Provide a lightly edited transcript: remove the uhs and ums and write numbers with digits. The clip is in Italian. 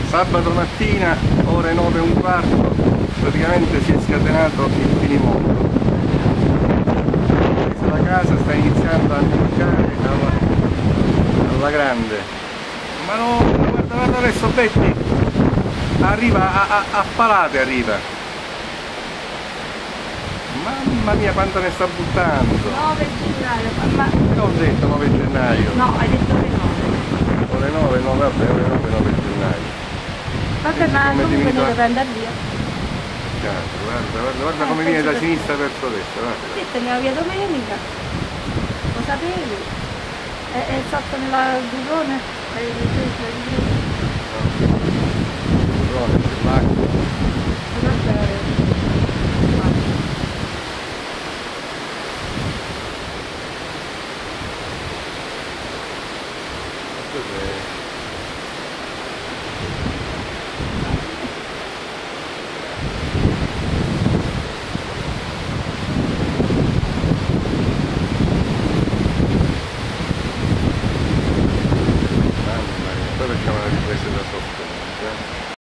Sabato mattina, ore 9 e un quarto, praticamente si è scatenato il finimondo. La casa sta iniziando a nevicare alla grande. Ma no, guarda adesso Betty, arriva a palate arriva. Mamma mia quanto ne sta buttando. 9 gennaio, mamma. Che ho detto 9 gennaio? No, hai detto le 9. Ore 9, no, vabbè, ore 9, 9 gennaio. Vabbè, ma comunque ne deve andare via. Guarda come viene da sinistra verso destra, guarda. Sì, teniamo via domenica. Lo sapevi? È sotto nella burrone? Burrone, c'è l'acqua. Poi facciamo la ripresa da sotto.